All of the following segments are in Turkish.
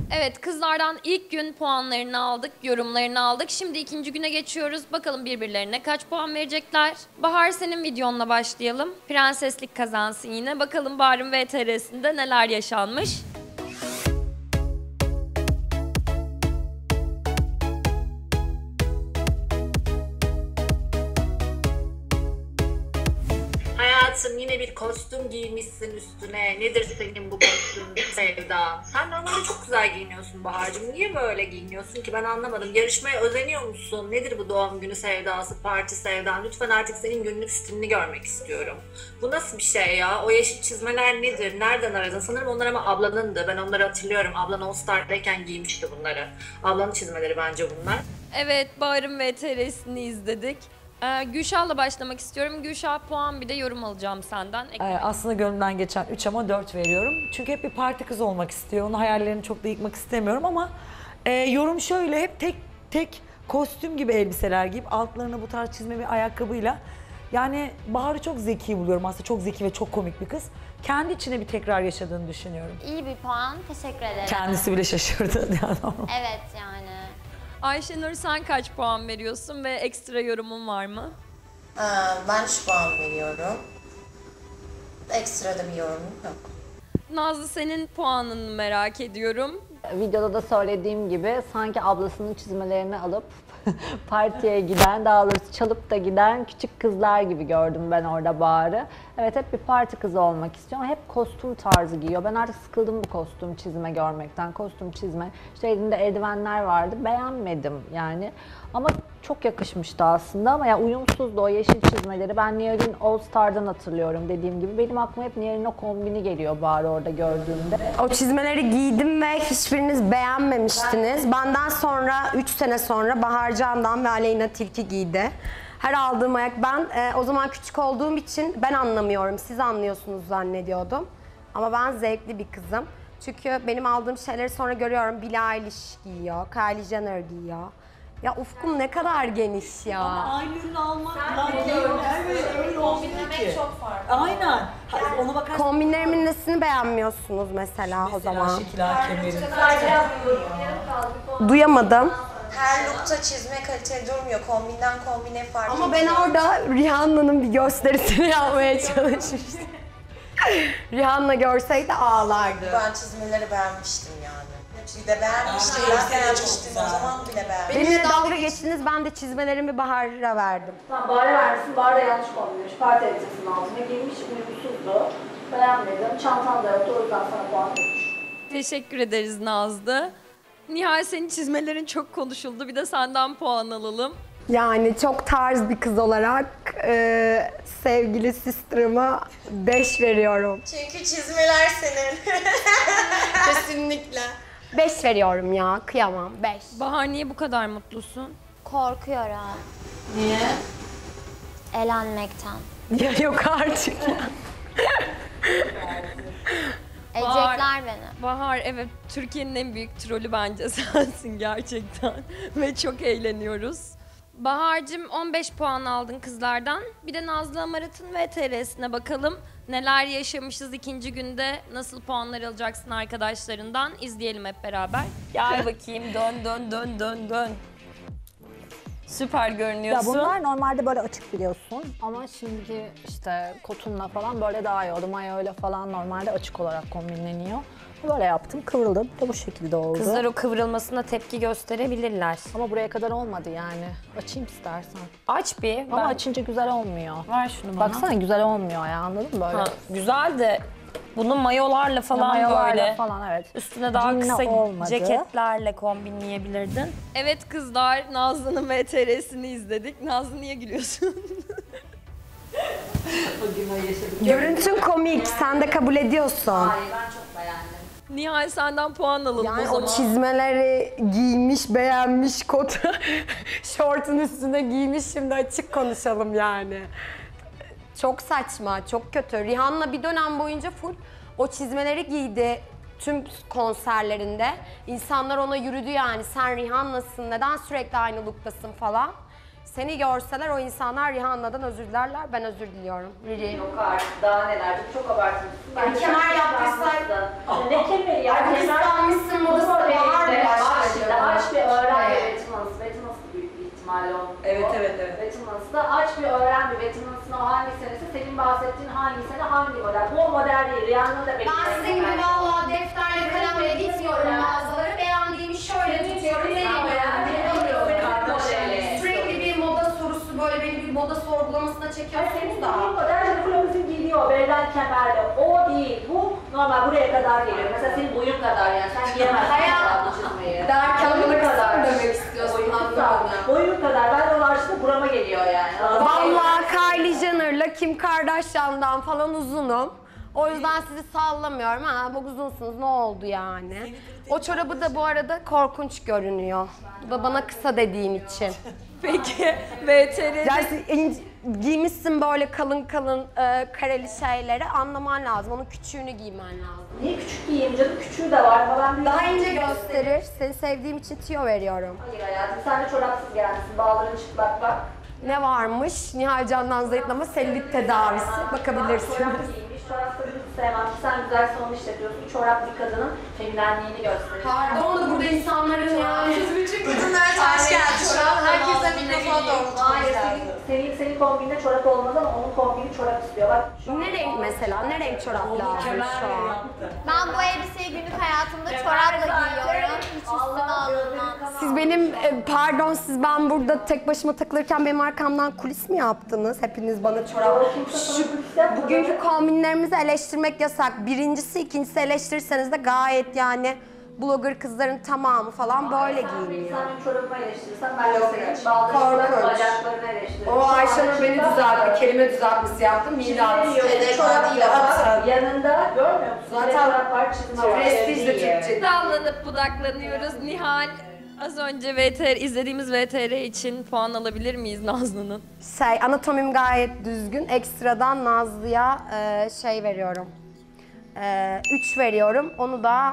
Evet, kızlardan ilk gün puanlarını aldık, yorumlarını aldık. Şimdi ikinci güne geçiyoruz. Bakalım birbirlerine kaç puan verecekler. Bahar, senin videonla başlayalım. Prenseslik kazansın yine. Bakalım Bahar'ın VTR'sinde neler yaşanmış. Hayatım, yine bir kostüm giymişsin üstüne. Nedir senin bu kostüm Sevda? Sen normalde çok güzel giyiniyorsun Bahar'cığım. Niye böyle giyiniyorsun ki ben anlamadım. Yarışmaya özeniyor musun? Nedir bu doğum günü sevdası, parti sevdan? Lütfen artık senin günlük stilini görmek istiyorum. Bu nasıl bir şey ya? O yeşil çizmeler nedir? Nereden aradın? Sanırım onlar ama ablanındı. Ben onları hatırlıyorum. Ablan All Star'dayken giymişti bunları. Ablanın çizmeleri bence bunlar. Evet, Bahar'ın VTR'sini izledik. Gülşah'la başlamak istiyorum. Gülşah, puan bir de yorum alacağım senden. Aslında gönlümden geçen 3 ama 4 veriyorum. Çünkü hep bir parti kızı olmak istiyor. Onun hayallerini çok da yıkmak istemiyorum ama yorum şöyle, hep tek kostüm gibi elbiseler giyip altlarına bu tarz çizme bir ayakkabıyla. Yani Bahar'ı çok zeki buluyorum aslında. Çok zeki ve çok komik bir kız. Kendi içine bir tekrar yaşadığını düşünüyorum. İyi bir puan. Teşekkür ederim. Kendisi bile şaşırdı. Evet yani. Ayşenur, sen kaç puan veriyorsun ve ekstra yorumun var mı? Ben 3 puan veriyorum. Ekstra da bir yorumum yok. Nazlı, senin puanını merak ediyorum. Videoda da söylediğim gibi sanki ablasının çizmelerini alıp partiye giden, daha doğrusu çalıp da giden küçük kızlar gibi gördüm ben orada Bahar'ı. Evet, hep bir parti kızı olmak istiyor ama hep kostüm tarzı giyiyor. Ben artık sıkıldım bu kostüm çizme görmekten. Kostüm çizme, işte elinde eldivenler vardı, beğenmedim yani. Ama çok yakışmıştı aslında ama ya uyumsuzdu o yeşil çizmeleri. Ben Nihal'in All Star'dan hatırlıyorum dediğim gibi. Benim aklıma hep Nihal'in o kombini geliyor Bahar'ı orada gördüğümde. O çizmeleri giydim ve hiçbiriniz beğenmemiştiniz. Benden sonra 3 sene sonra Bahar Candan ve Aleyna Tilki giydi. Her aldığım ayak ben o zaman küçük olduğum için ben anlamıyorum. Siz anlıyorsunuz zannediyordum. Ama ben zevkli bir kızım. Çünkü benim aldığım şeyleri sonra görüyorum. Billie Eilish giyiyor, Kylie Jenner giyiyor. Ya ufkum ne kadar geniş ya. Ama aynı ürünü almakla öyle olmuyor ki. Çok farklı. Aynen. Ona bakarsan Kombinlerimin nesini beğenmiyorsunuz mesela o zaman? şekiller kemerin. Duyamadım. Her lookta çizme kaliteli durmuyor. Kombinden kombine fark ediyor. Ama ben orada Rihanna'nın bir gösterisini yapmaya çalışmıştım. Rihanna görseydi ağlardı. Ben çizmeleri beğenmiştim yani. Bir de beğenmiştim. Ben beğenmiştim. O zaman bile beğenmiştim. Benimle dalga geçtiniz, ben de çizmelerimi Bahar'a verdim. Tamam, Bahar'a vermişsin, Bahar da yanlış kombinlemiş. Parti elbisesinin altına giymiş, uykusuzdu. Beğenmedim, çantam da yoktu, o yüzden sana puan vermiş. Teşekkür ederiz Nazlı. Nihal, senin çizmelerin çok konuşuldu. Bir de senden puan alalım. Yani çok tarz bir kız olarak sevgili sister'ıma 5 veriyorum. Çünkü çizmeler senin. Kesinlikle. 5 veriyorum ya, kıyamam 5. Bahar, niye bu kadar mutlusun? Korkuyorum. Niye? Elenmekten. Ya yok artık ya. Edecekler beni. Bahar, evet, Türkiye'nin en büyük trolü bence sensin gerçekten. Ve çok eğleniyoruz. Bahar'cığım, 15 puan aldın kızlardan. Bir de Nazlı Amarat'ın VTR'sine bakalım. Neler yaşamışız ikinci günde, nasıl puanlar alacaksın arkadaşlarından, izleyelim hep beraber. Gel bakayım, dön. Süper Ya görünüyorsun. bunlar normalde böyle açık biliyorsun ama şimdi işte kotunla falan böyle daha iyi oldu. Mayoyla falan normalde açık olarak kombinleniyor. Böyle yaptım, kıvrıldı da bu şekilde oldu. Kızlar o kıvrılmasına tepki gösterebilirler. Ama buraya kadar olmadı yani. Açayım istersen. Aç bir. Ama açınca güzel olmuyor. Ver şunu bana. Baksana güzel olmuyor ya, anladın mı böyle? Ha, güzel de bunu mayolarla falan Mayolarla böyle. falan, evet. Üstüne daha Jean'le kısa olmadı. ceketlerle kombinleyebilirdin. Evet kızlar, Nazlı'nın VTR'sini izledik. Nazlı, niye gülüyorsun? Görüntün komik, sen de kabul ediyorsun. Nihal, senden puan alalım Yani o zaman. o çizmeleri giymiş, beğenmiş, kotu, şortun üstüne giymiş, şimdi açık konuşalım yani. Çok saçma, çok kötü. Rihanna bir dönem boyunca full o çizmeleri giydi tüm konserlerinde. İnsanlar ona yürüdü yani, sen Rihanna'sın, neden sürekli aynı looktasın falan. Seni görseler o insanlar Rihanna'dan özür dilerler, ben özür diliyorum. Riri. Yok artık, daha neler, çok abartmışsın. Yani kemer yaptıysan... Ne kemeri ya? Kıskanmışsın, modası da Evet. Veterance'da aç bir öğren bir Veterance'ın o hangi senesi, senin bahsettiğin hangi sene hangi model. Bu model değil, Rihanna'nı da bekliyorum. Ben sizin gibi valla defterle kalemle gitmiyorum mağazalara. Beğendiğimi şöyle tutuyorum. Neyi beğendiğimi alıyorum. Sürekli bir moda sorusu böyle beni bir moda sorgulamasına çekiyorsunuz da. Bu model Jennifer giyiyor, belen kemerle. O değil, bu normal buraya kadar geliyor. Mesela senin boyun kadar yani, sen giyemezsin bu çizmeyi. Derken Boyun bana kadar. kısa mı demek istiyorsun Boyun kısa. anlamadım. Boyun kadar, ben onun aşkına burama geliyor yani. Vallahi Kylie Jenner'la Kim Kardashian'dan falan uzunum. O yüzden sizi sallamıyorum. Ha bu uzunsunuz ne oldu yani? O çorabı da bu arada korkunç görünüyor. Bu da bana kısa dediğin için. Peki VTR'de Yani giymişsin böyle kalın kalın kareli şeyleri anlaman lazım. Onun küçüğünü giymen lazım. Niye küçük giyeyim canım? Küçüğü de var falan. Büyük Daha ince gösterir. Seni sevdiğim için tüyo veriyorum. Hayır hayatım, sen de çorapsız gelmişsin. Bağların çıplak bak. Ne varmış? Nihal Candan zayıflama selülit tedavisi. Bakabilirsin. Çorap giymiş, çorapları hiç sevmem. Sen güzel salon işletiyorsun. Çorap bir kadının feminenliğini gösterir. Pardon da burada insanların yani. Kadınlar taş geldi çorap. Herkese mikrofon Hayır, senin kombininde çorap olmaz ama onun kombini çorap istiyor. Bak şu Ne renk mesela? Ne renk çorap lazım şu an? Ben bu elbiseyi günlük hayatımda çorapla giyiyorum. Hiç üstüne alınmam. Siz benim, pardon siz ben burada tek başıma takılırken benim arkamdan kulis mi yaptınız? Hepiniz bana çorap... Bugünkü kombinlerimizi eleştirmek yasak. Birincisi, ikincisi eleştirirseniz de gayet yani blogger kızların tamamı falan böyle giyiniyor. Sen benim çorabımı eleştirirsen ben de senin bağlarını, Korkunç. bacaklarını eleştiririm. O Ayşenur beni düzeltti, kelime düzeltmesi yaptı, milat. Çorap yok. Yanında görmüyor musun? Zaten Çorap var, çizme var. Prestijli Türkçe. dallanıp budaklanıyoruz. Nihal, az önce izlediğimiz VTR için puan alabilir miyiz Nazlı'nın? Anatomim gayet düzgün. Ekstradan Nazlı'ya şey veriyorum. 3 veriyorum. Onu da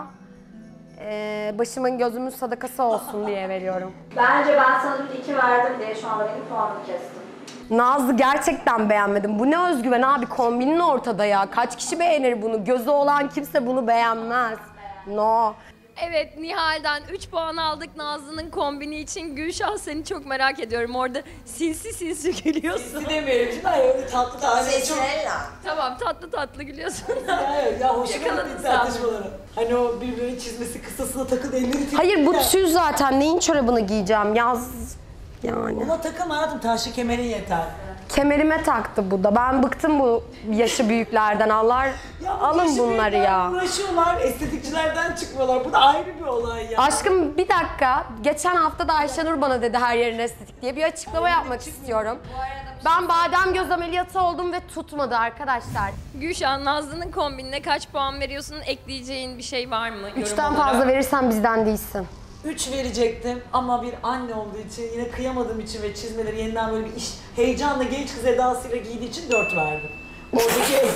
başımın gözümün sadakası olsun diye veriyorum. Bence ben sana dün 2 verdim diye şu anda benim puanımı kestim. Nazlı gerçekten beğenmedim. Bu ne özgüven abi, kombinin ortada ya. Kaç kişi beğenir bunu? Gözü olan kimse bunu beğenmez. No. Evet, Nihal'den 3 puan aldık Nazlı'nın kombini için. Gülşah, seni çok merak ediyorum. Orada sinsi gülüyorsun. Demeyelim şimdi, hayır öyle tatlı tatlı. Seçrella. Tamam, tatlı gülüyorsun. Ya hoşuma Yakaladın gitti sen. tartışmaları. Hani o birbirinin çizmesi kısasına takın elleri Hayır bu tüy zaten. Neyin çorabını giyeceğim? Yaz yani. Ona takılma hayatım, taşlı kemerin yeter. Kemerime taktı bu da. Ben bıktım bu yaşı büyüklerden. Allah alın bunları ya. Uğraşıyorlar, estetikçilerden çıkmıyorlar. Bu da ayrı bir olay ya. Aşkım bir dakika. Geçen hafta da Ayşenur bana dedi her yerin estetik diye bir açıklama yapmak istiyorum. Ben badem göz ameliyatı oldum ve tutmadı arkadaşlar. Gülşah, Nazlı'nın kombinine kaç puan veriyorsun? Ekleyeceğin bir şey var mı? yorum 3'ten olarak? fazla verirsen bizden değilsin. 3 verecektim ama bir anne olduğu için, yine kıyamadığım için ve çizmeleri yeniden böyle bir iş, heyecanla genç kız edasıyla giydiği için 4 verdim. Oradaki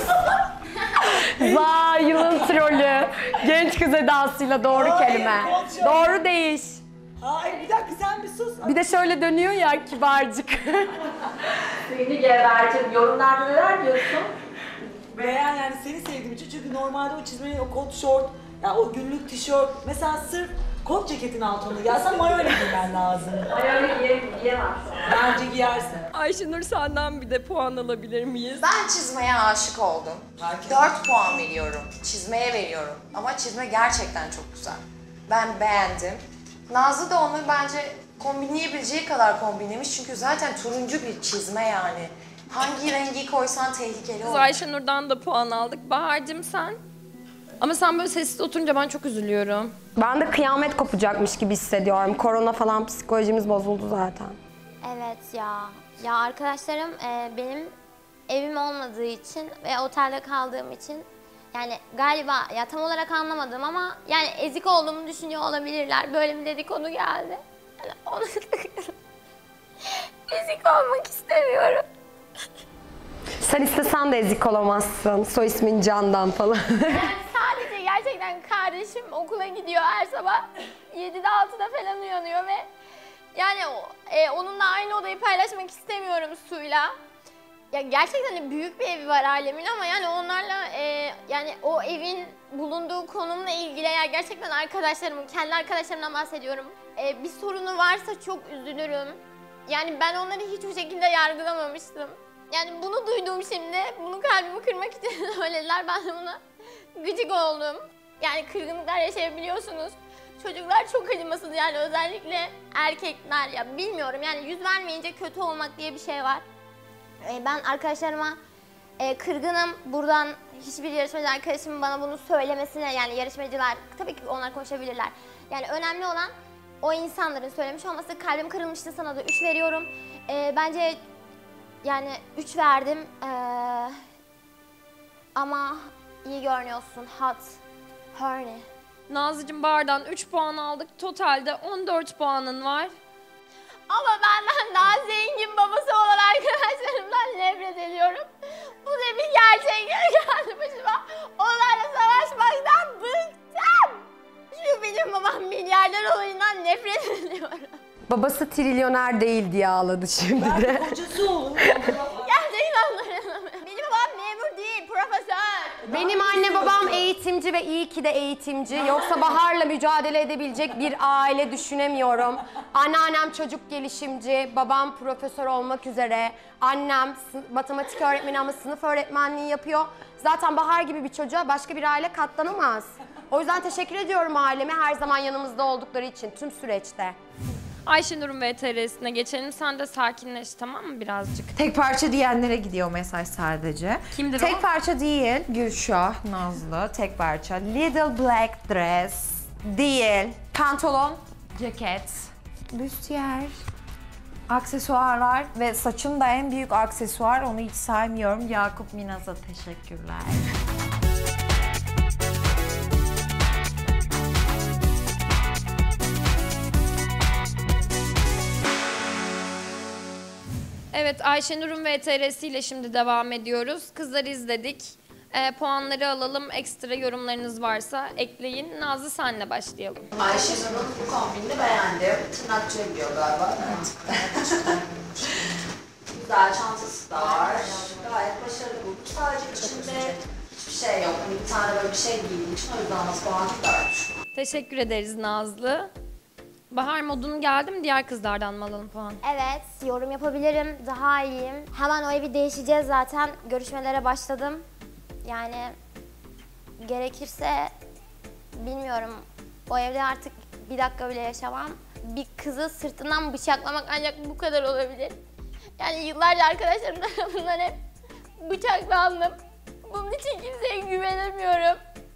Vay yılın trolü. Genç kız edasıyla doğru Hayır, kelime. konuşuyor. Doğru değiş. Hayır bir dakika, sen bir sus. Bir de şöyle dönüyor ya kibarcık. Seni gebertim. Yorumlarda neler diyorsun? Veya yani seni sevdiğim için, çünkü normalde o çizmenin o kot şort, yani o günlük tişört, mesela sırf kot ceketin altında gelsen mayoyla giymen lazım. Ay öyle giyemem şu an. Bence giyersin. Ayşenur, senden bir de puan alabilir miyiz? Ben çizmeye aşık oldum. 4 puan veriyorum. Çizmeye veriyorum. Ama çizme gerçekten çok güzel. Ben beğendim. Nazlı da onu bence kombinleyebileceği kadar kombinlemiş. Çünkü zaten turuncu bir çizme yani. Hangi rengi koysan tehlikeli Biz olur. Ayşenur'dan da puan aldık. Bahar'cığım sen? Ama sen böyle sessiz oturunca ben çok üzülüyorum. Ben de kıyamet kopacakmış gibi hissediyorum. Korona falan psikolojimiz bozuldu zaten. Evet ya. Ya arkadaşlarım benim evim olmadığı için ve otelde kaldığım için yani galiba ya tam olarak anlamadım ama yani ezik olduğumu düşünüyor olabilirler. Böyle bir dedikodu geldi. Yani onu ezik olmak istemiyorum. Sen istesen de ezik olamazsın. Soy ismin Candan falan. Yani sadece gerçekten kardeşim okula gidiyor her sabah 7'de 6'da falan uyanıyor ve yani onunla aynı odayı paylaşmak istemiyorum Su'yla. Ya gerçekten de büyük bir evi var ailemin ama yani onlarla yani o evin bulunduğu konumla ilgili eğer gerçekten arkadaşlarımın, kendi arkadaşlarımdan bahsediyorum. Bir sorunu varsa çok üzülürüm. Yani ben onları hiçbir şekilde yargılamamıştım. Yani bunu duydum şimdi, bunu kalbimi kırmak için söylediler. Ben de buna gıcık oldum. Yani kırgınlıklar yaşayabiliyorsunuz. Çocuklar çok acımasız yani özellikle erkekler ya bilmiyorum yani yüz vermeyince kötü olmak diye bir şey var. Ben arkadaşlarıma kırgınım. Buradan hiçbir yarışmacı arkadaşımın bana bunu söylemesine yani yarışmacılar tabii ki onlar konuşabilirler. Yani önemli olan o insanların söylemiş olması. Kalbim kırılmıştı, sana da 3 veriyorum. Bence yani 3 verdim ama iyi görünüyorsun, hot, horny. Nazlıcığım Bahar'dan 3 puan aldık. Totalde 14 puanın var. Ama benden daha zengin babası olan arkadaşlarımdan nefret ediyorum. Bu da bir gerçek geldi başıma. Onlarla savaşmaktan bıktım. Şu benim babam milyarder olayından nefret ediyorum. Babası trilyoner değil diye ağladı şimdi de. Kocası olur. Gerçekten dayanamıyorum. Benim babam memur değil, profesör. Benim anne babam eğitimci ve iyi ki de eğitimci. Yoksa Bahar'la mücadele edebilecek bir aile düşünemiyorum. Anneannem çocuk gelişimci, babam profesör olmak üzere. Annem matematik öğretmeni ama sınıf öğretmenliği yapıyor. Zaten Bahar gibi bir çocuğa başka bir aile katlanamaz. O yüzden teşekkür ediyorum aileme her zaman yanımızda oldukları için tüm süreçte. Ayşenur'un VTR'sine geçelim. Sen de sakinleş, tamam mı birazcık? Tek parça diyenlere gidiyor mesaj sadece. Kimdir Tek o? parça değil, Gülşah, Nazlı, tek parça. Little black dress değil. Pantolon, ceket, büstiyer, aksesuarlar ve saçın da en büyük aksesuar. Onu hiç saymıyorum. Yakup Minaz'a teşekkürler. Evet, Ayşenur'un VTR'siyle şimdi devam ediyoruz. Kızları izledik. Puanları alalım. Ekstra yorumlarınız varsa ekleyin. Nazlı, senle başlayalım. Ayşenur'un bu kombinini beğendim. Tırnakçıya gidiyor galiba. Güzel, çantası da var. Gayet başarılı buldum. Sadece içinde hiçbir şey yok. Hani bir tane böyle bir şey giydiğim için o yüzden nasıl puanı 4. Teşekkür ederiz Nazlı. Bahar, modun geldi mi? Diğer kızlardan mı alalım puan? Evet, yorum yapabilirim, daha iyiyim. Hemen o evi değişeceğiz zaten. Görüşmelere başladım. Yani gerekirse bilmiyorum. O evde artık bir dakika bile yaşamam. Bir kızı sırtından bıçaklamak ancak bu kadar olabilir. Yani yıllarca arkadaşlarım tarafından hep bıçaklandım. Bunun için kimseye güvenemiyorum.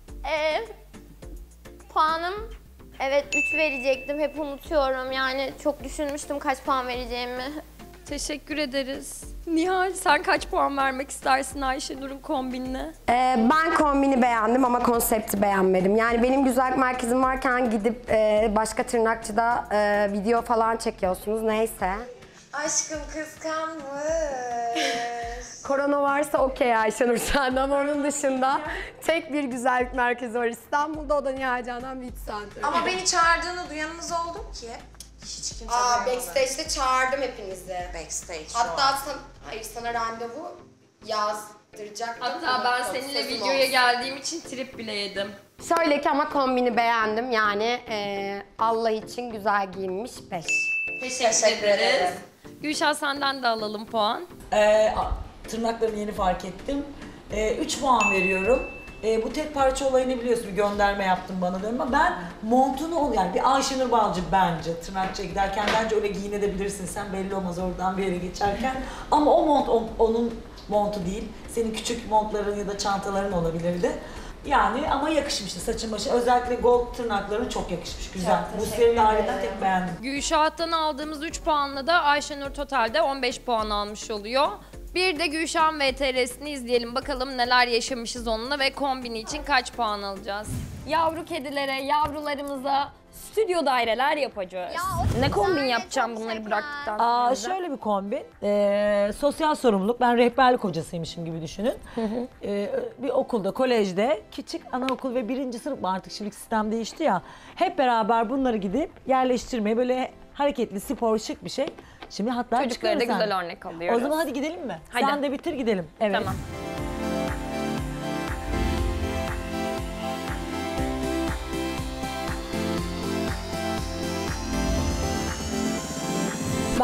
Puanım evet 3 verecektim. Hep unutuyorum. Yani çok düşünmüştüm kaç puan vereceğimi. Teşekkür ederiz. Nihal, sen kaç puan vermek istersin Ayşenur'un kombinine? Ben kombini beğendim ama konsepti beğenmedim. Yani benim güzellik merkezim varken gidip başka tırnakçıda video falan çekiyorsunuz. Neyse. Aşkım kıskanmış. Korona varsa okey Ayşenur senden ama onun dışında tek bir güzellik merkezi var İstanbul'da, o da Nihal Canan Beach Center. Ama beni çağırdığını duyanınız oldu mu ki? Hiç kimse duymadı. Backstage'de çağırdım hepinizi. Backstage Hatta sana randevu yazdıracaktım. Hatta ben seninle videoya geldiğim için trip bile yedim. Şöyle ki ama kombini beğendim yani Allah için güzel giyinmiş 5. Teşekkür ederiz. Gülşah, senden de alalım puan. Tırnaklarımı yeni fark ettim. 3 puan veriyorum. Bu tek parça olayını biliyorsun, bir gönderme yaptım bana diyorum ama ben montunu yani bir Ayşenur Balcı bence tırnakçıya giderken bence öyle giyinebilirsin sen, belli olmaz oradan bir yere geçerken. Ama o mont onun montu değil. Senin küçük montların ya da çantaların olabilirdi. Yani ama yakışmıştı saçın başı. Özellikle gold tırnakların çok yakışmış. Güzel. Bu serinin halinden tek beğendim. Gülşah'tan aldığımız 3 puanla da Ayşenur totalde 15 puan almış oluyor. Bir de Gülşah'ın VTR'sini izleyelim. Bakalım neler yaşamışız onunla ve kombini için kaç puan alacağız. Yavru kedilere, yavrularımıza stüdyo daireler yapacağız. Ne kombin yapacağım bunları bıraktıktan sonra? Şöyle bir kombin. Sosyal sorumluluk. Ben rehberlik hocasıymışım gibi düşünün. Bir okulda, kolejde, küçük anaokul ve 1. sınıf mı artık, şimdi sistem değişti ya. Hep beraber bunları gidip yerleştirmeye, böyle hareketli, spor, şık bir şey. Şimdi hatta Çocuklara da güzel örnek alıyoruz. O zaman hadi gidelim mi? Hadi. Sen de bitir gidelim. Evet. Tamam.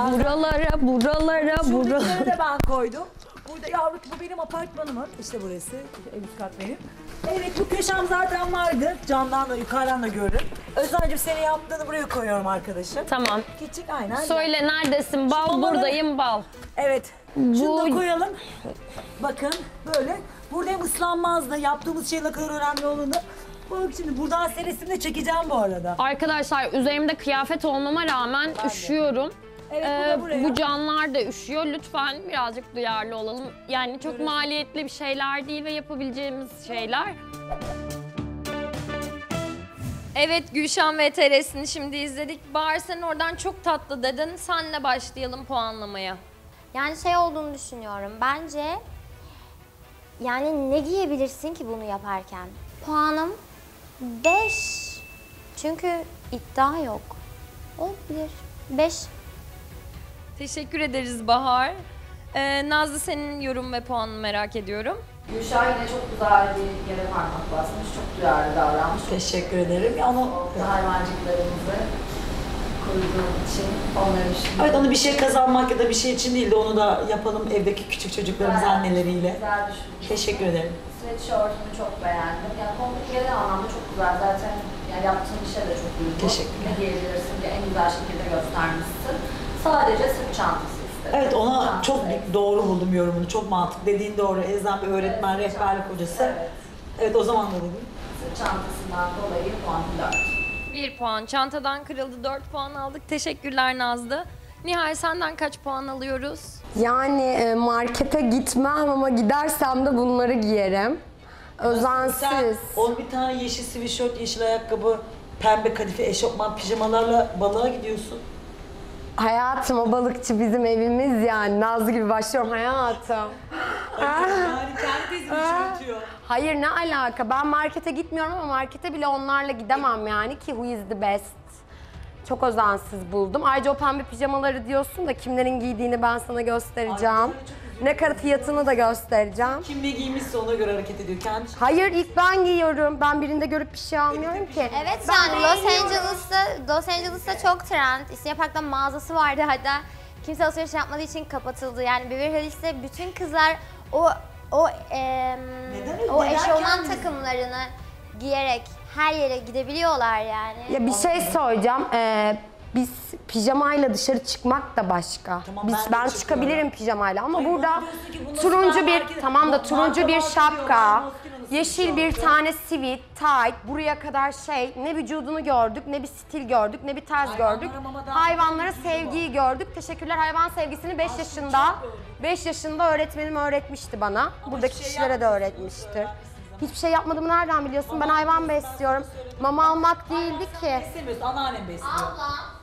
buralara. Şuradakileri de ben koydum. Burada yavrum bu benim apartmanımın. İşte burası. En üst kat benim. Evet bu köşem zaten vardı. Camdan da yukarıdan da görürüm. Özlemciğim senin yaptığını buraya koyuyorum arkadaşım. Tamam. Küçük aynen. Söyle neredesin? Bal Şu buradayım bal. Evet. Şunu da koyalım. Bakın böyle. Burada hem ıslanmaz da yaptığımız şey ne kadar önemli olduğunu. Bak şimdi buradan serisini çekeceğim bu arada. Arkadaşlar üzerimde kıyafet olmama rağmen üşüyorum. Evet, bu canlar da üşüyor. Lütfen birazcık duyarlı olalım. Yani çok maliyetli bir şeyler değil ve yapabileceğimiz şeyler. Evet Gülşen VTR'sini şimdi izledik. Bahar sen oradan çok tatlı dedin. Senle başlayalım puanlamaya. Yani şey olduğunu düşünüyorum. Bence yani ne giyebilirsin ki bunu yaparken? Puanım 5. Çünkü iddia yok. Olabilir. 5. Teşekkür ederiz Bahar. Nazlı senin yorum ve puanını merak ediyorum. Gülşah yine çok güzel bir yere parmak basmış, çok duyarlı davranmış. Teşekkür ederim. Ama Hayvancıklarımızı koruduğum için onları düşünüyorum. evet onu bir şey kazanmak ya da bir şey için değil de onu da yapalım evdeki küçük çocuklarımız anneleriyle. Güzel düşünmüş. Teşekkür ederim. Sweatshirt'ünü çok beğendim. Yani kombin genel anlamda çok güzel. Zaten yani yaptığın işe de çok uygun. Teşekkürler. Ne giyebilirsin diye en güzel şekilde göstermişsin. Sadece sırt çantası istedim. Evet ona Çantası çok eksik. doğru buldum yorumunu. Çok mantıklı. Dediğin doğru. Ezan bir öğretmen, rehberlik hocası. Evet. Evet o zaman da dedim. Sırt çantasından dolayı puan 4. 1 puan. Çantadan kırıldı. 4 puan aldık. Teşekkürler Nazlı. Nihal senden kaç puan alıyoruz? Yani markete gitmem ama gidersem de bunları giyerim. Sen Özensiz. on bir tane yeşil sweatshirt, yeşil ayakkabı, pembe kadife, eşofman, pijamalarla balığa gidiyorsun. Hayatım o balıkçı bizim evimiz yani. Nazlı gibi başlıyorum hayatım. Yani kendi tezini çürütüyor. Hayır ne alaka? Ben markete gitmiyorum ama markete bile onlarla gidemem yani ki who is the best. Çok özensiz buldum. Ayrıca o pembe pijamaları diyorsun da kimlerin giydiğini ben sana göstereceğim. Ne kadar fiyatını da göstereceğim. Kim ne giymişse ona göre hareket ediyor. Kendi Hayır ilk ben giyiyorum. Ben birinde görüp bir şey almıyorum ki. Evet Ben yani beğeniyorum. Los Angeles'ta çok trend. İstinye Park'ta mağazası vardı hatta kimse alışveriş yapmadığı için kapatıldı. Yani Beverly Hills'te bütün kızlar o eşofman kendiniz- takımlarını giyerek her yere gidebiliyorlar yani. Ya bir şey söyleyeceğim. Biz pijamayla dışarı çıkmak da başka. Tamam, ben ben de çıkabilirim pijamayla ama Hayır, burada bana diyorsun ki bunda turuncu süper bir market- tamam da ma- turuncu bir marka şapka, Moschino'nun yeşil bir tişörtü. tane sivit, tight, buraya kadar şey ne vücudunu gördük, ne bir stil gördük, ne bir tarz Hayvanlara gördük. mama daha Hayvanlara vücudu sevgiyi gördük. Teşekkürler hayvan sevgisini 5 yaşında 5 yaşında öğretmenim öğretmişti bana. Buradaki şey kişilere de yapmıyorsunuz, öğretmiştir. öğrenmişsiniz Hiçbir şey yapmadığımı nereden biliyorsun? Ben hayvan besliyorum. Mama almak değildi ki. Beslemiyorsun, anneannem besliyor.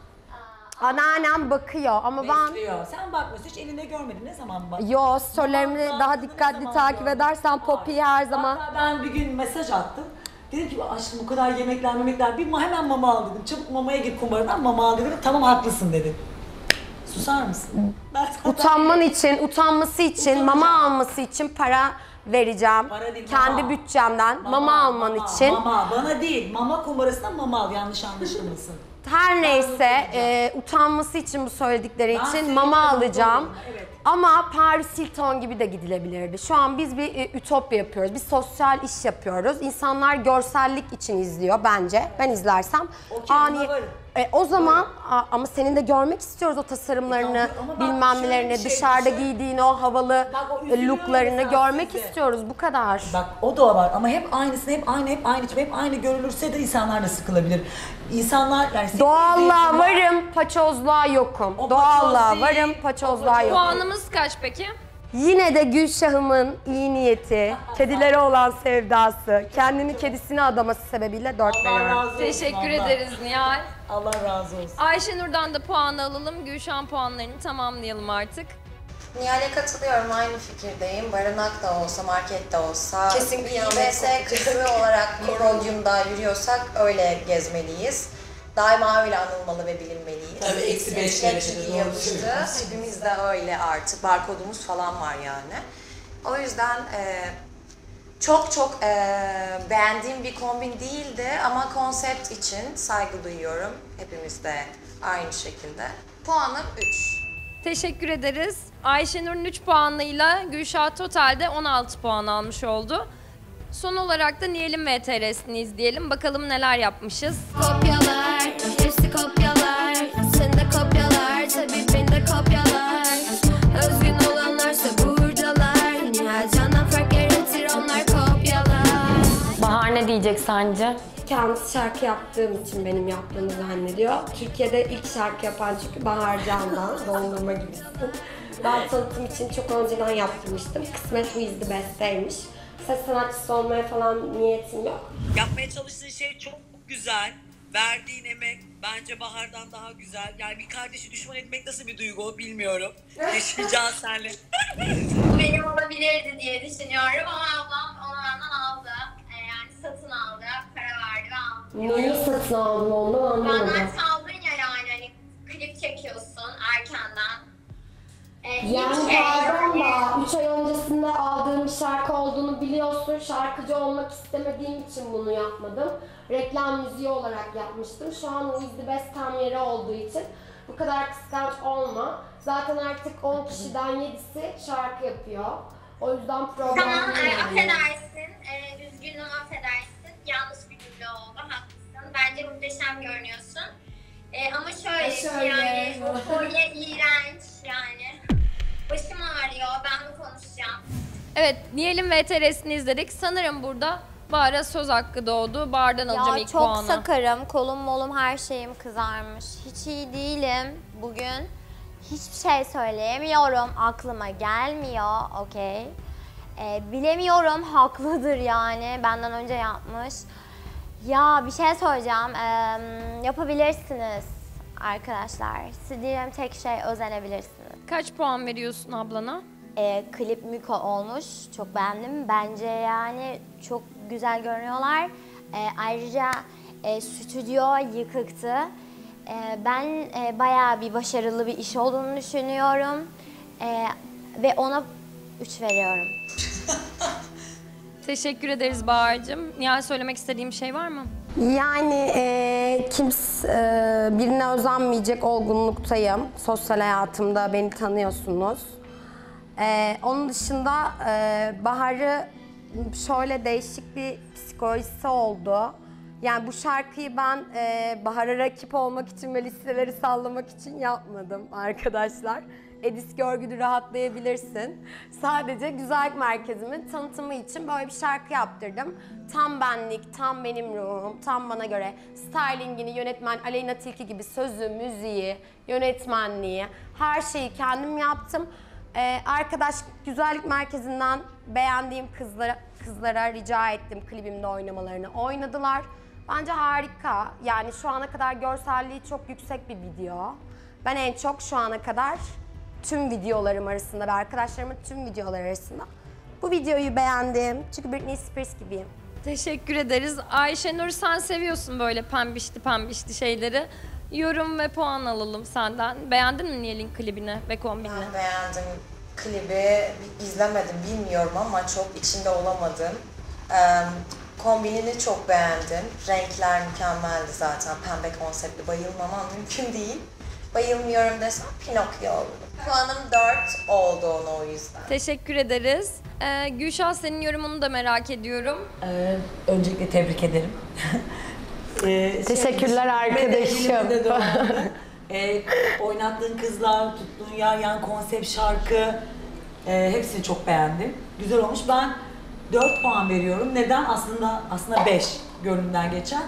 Anneannem bakıyor ama ben... Besliyor. Sen bakmıyorsun, hiç elinde görmedin. Ne zaman bak? Yo, storylerimi daha dikkatli takip edersen Poppy'yi her zaman... Hatta ben bir gün mesaj attım. Dedim ki aşkım bu kadar yemekler hemen mama al dedim. Çabuk mamaya gir kumarından mama al dedim. Tamam haklısın dedim. Susar mısın? Ben sana- Utanması için, mama alması için para vereceğim. Para değil, Kendi mama. bütçemden mama alman için. Mama, bana değil. Mama kumarasından mama al. Yanlış anlaşılmasın. Her neyse utanması için bu söyledikleri Ben için seninle mama mutlu alacağım. oldum, evet. Ama Paris Hilton gibi de gidilebilirdi. Şu an biz bir ütopya yapıyoruz, bir sosyal iş yapıyoruz. İnsanlar görsellik için izliyor bence. Ben izlersem. Okey, buna varım. O zaman ama senin de görmek istiyoruz o tasarımlarını, Ama bak, bilmem şöyle nelerini, bir şey dışarıda düşün. giydiğin o havalı Bak, o üzülüyor looklarını insan görmek size. istiyoruz. Bu kadar. Bak o da var ama hep aynısını, hep aynı görülürse de insanlar da sıkılabilir. İnsanlar yani... Doğallığa varım, paçozluğa yokum. O Doğallığa paçoz değil, varım, paçozluğa yokum. Puanımız kaç peki? Yine de Gülşah'ımın iyi niyeti, kedilere olan sevdası, kendini kedisine adaması sebebiyle 4 Allah veriyorum. razı olsun. Teşekkür Allah. ederiz Nihal. Allah razı olsun. Ayşenur'dan da puan alalım. Gülşen puanlarını tamamlayalım artık. Nihal'e katılıyorum, aynı fikirdeyim. Barınak da olsa, market de olsa. Kesinlikle İBS kızı olarak bir podyumda yürüyorsak öyle gezmeliyiz. Daima öyle anılmalı ve bilinmeliyiz. Tabii, eksi beş Eskiler derecede, çünkü doğru yapıştı. söylüyorsun. Hepimiz de öyle artık. Barkodumuz falan var yani. O yüzden çok beğendiğim bir kombin değildi ama konsept için saygı duyuyorum. Hepimiz de aynı şekilde. Puanım 3. Teşekkür ederiz. Ayşenur'un 3 puanıyla Gülşah totalde 16 puan almış oldu. Son olarak da Nihal'in VTR'sini izleyelim. Bakalım neler yapmışız. Kopyalar, hepsi kopyalar. Sen de kopyalar, tabii beni de kopyalar. Özgün olanlarsa buradalar. Nihal Can'dan fark yaratır onlar kopyalar. Bahar ne diyecek sence? Kendisi şarkı yaptığım için benim yaptığımı zannediyor. Türkiye'de ilk şarkı yapan çünkü Bahar Can'dan, dondurma gibisin. Ben tanıtım için çok önceden yaptırmıştım. Kısmet bu izdi besteymiş. Ses sanatçısı olmaya falan niyetim yok. Yapmaya çalıştığın şey çok güzel. Verdiğin emek bence Bahar'dan daha güzel. Yani bir kardeşi düşman etmek nasıl bir duygu bilmiyorum. Yaşayacağız senle. Bu benim olabilirdi diye düşünüyorum ama ablam onu benden aldı. Yani satın aldı, para verdi ve aldı. Neyi satın aldın ondan anlamadım. Benden çaldın ya yani hani klip çekiyorsun erkenden. Yani pardon da 3 ay öncesinde aldığım bir şarkı olduğunu biliyorsun. Şarkıcı olmak istemediğim için bunu yapmadım. Reklam müziği olarak yapmıştım. Şu an o izli best tam yeri olduğu için bu kadar kıskanç olma. Zaten artık 10 kişiden 7'si şarkı yapıyor. O yüzden problem Tamam, değil. affedersin. Üzgünüm, affedersin. Yanlış bir cümle oldu, haklısın. Bence muhteşem görünüyorsun. Ama şöyle yani, o kolye iğrenç yani. Başım ağrıyor, ben mi konuşacağım? Evet, Nihal'in VTR'sini izledik. Sanırım burada Bahar'a söz hakkı doğdu. Bahar'dan alacağım ilk çok puanı. sakarım, kolum molum her şeyim kızarmış. Hiç iyi değilim bugün. Hiçbir şey söyleyemiyorum, aklıma gelmiyor, okey. Bilemiyorum, haklıdır yani, benden önce yapmış. Ya bir şey söyleyeceğim, yapabilirsiniz arkadaşlar. Sizin tek şey özenebilirsiniz. Kaç puan veriyorsun ablana? Klip Miko olmuş, çok beğendim. Bence yani çok güzel görünüyorlar. Ayrıca stüdyo yıkıktı. Ben bayağı bir başarılı bir iş olduğunu düşünüyorum. Ve ona 3 veriyorum. Teşekkür ederiz Bahar'cığım. Nihal söylemek istediğim şey var mı? Yani kimse birine özenmeyecek olgunluktayım. Sosyal hayatımda beni tanıyorsunuz. Onun dışında Bahar'ı şöyle değişik bir psikolojisi oldu. Yani bu şarkıyı ben Bahar'a rakip olmak için ve listeleri sallamak için yapmadım arkadaşlar. Edis görgülü rahatlayabilirsin. Sadece güzellik merkezimin tanıtımı için böyle bir şarkı yaptırdım. Tam benlik, tam benim ruhum, tam bana göre. Stylingini yönetmen Aleyna Tilki gibi sözü, müziği, yönetmenliği, her şeyi kendim yaptım. Arkadaş güzellik merkezinden beğendiğim kızlara rica ettim klibimde oynamalarını. Oynadılar. Bence harika. Yani şu ana kadar görselliği çok yüksek bir video. Ben en çok şu ana kadar tüm videolarım arasında ve arkadaşlarımın tüm videoları arasında bu videoyu beğendim. Çünkü Britney Spears gibiyim. Teşekkür ederiz. Ayşenur, sen seviyorsun böyle pembişli şeyleri. Yorum ve puan alalım senden. Beğendin mi Nihal'in klibini ve kombinini? Ben beğendim klibi. İzlemedim bilmiyorum ama çok içinde olamadım. Kombinini çok beğendim. Renkler mükemmeldi zaten. Pembe konseptli bayılmamam mümkün değil. Bayılmıyorum desem Pinokyo oldu. Puanım 4 oldu ona o yüzden. Teşekkür ederiz. Gülşah, senin yorumunu da merak ediyorum. Öncelikle tebrik ederim. Teşekkürler arkadaşım. Oynattığın kızlar, tuttuğun yan konsept şarkı hepsini çok beğendim. Güzel olmuş. Ben 4 puan veriyorum. Neden? Aslında 5 gönlümden geçen.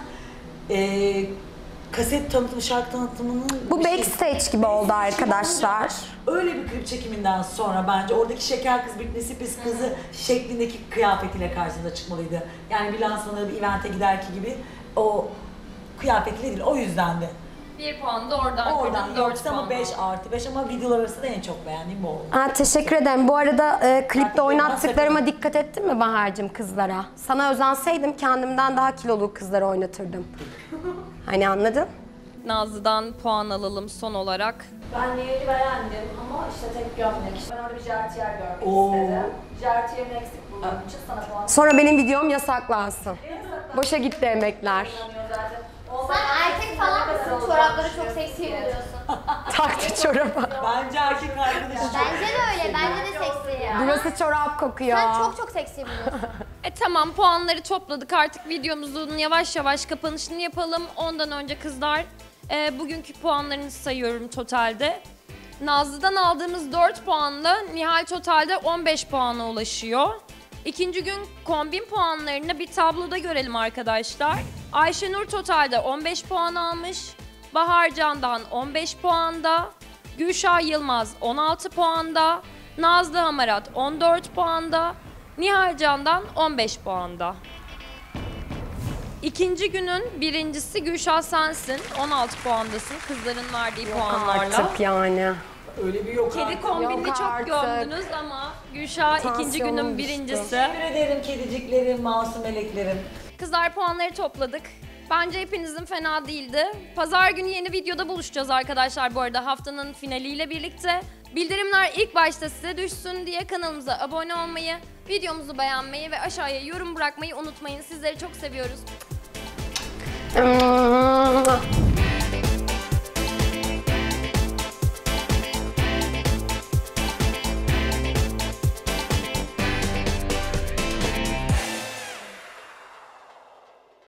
Kaset tanıtımı, şarkı tanıtımının... Bu backstage gibi oldu arkadaşlar. Öyle bir klip çekiminden sonra bence oradaki şeker kız, Britney Spears kızı şeklindeki kıyafetiyle karşımıza çıkmalıydı. Yani bir lansmana, bir evente giderki gibi o kıyafetiyle değil, o yüzden de. 1 puan da oradan 4 ama 5 artı 5 ama videolar arasında en çok beğendiğim bu oldu. Teşekkür ederim. Bu arada klipte oynattıklarıma dikkat ettin mi Bahar'cığım kızlara? Sana özenseydim kendimden daha kilolu kızları oynatırdım. Hani anladın? Nazlı'dan puan alalım son olarak. Ben Nihal'i beğendim ama işte tek gömlek. Ben orada bir jartiyer görmek istedim. Jartiyerini eksik bulduğum için sana puan. Sonra benim videom yasaklansın. Boşa gitti emekler. Sen erkek falan mısın? Çorapları çok seksi buluyorsun. taktı çorabı. Bence erkek arkadaşı. Bence de öyle. Bence de seksi ya. Burası çorap kokuyor. Sen çok seksi buluyorsun. Tamam, puanları topladık, artık videomuzun yavaş yavaş kapanışını yapalım. Ondan önce kızlar bugünkü puanlarınızı sayıyorum totalde. Nazlı'dan aldığımız 4 puanla Nihal totalde 15 puana ulaşıyor. İkinci gün kombin puanlarını bir tabloda görelim arkadaşlar. Ayşenur totalde 15 puan almış. Bahar Can'dan 15 puanda. Gülşah Yılmaz 16 puanda. Nazlı Hamarat 14 puanda. Nihal Can'dan 15 puanda. İkinci günün birincisi Gülşah sensin. 16 puandasın kızların verdiği puanlarla. Artık yani. Öyle bir yok Kedi artık. kombinini Yok çok artık. gömdünüz ama Gülşah ikinci Tansiyonum günün düştü. birincisi. Teşekkür ederim kediciklerim, masum meleklerim. Kızlar puanları topladık. Bence hepinizin fena değildi. Pazar günü yeni videoda buluşacağız arkadaşlar bu arada, haftanın finaliyle birlikte. Bildirimler ilk başta size düşsün diye kanalımıza abone olmayı, videomuzu beğenmeyi ve aşağıya yorum bırakmayı unutmayın. Sizleri çok seviyoruz.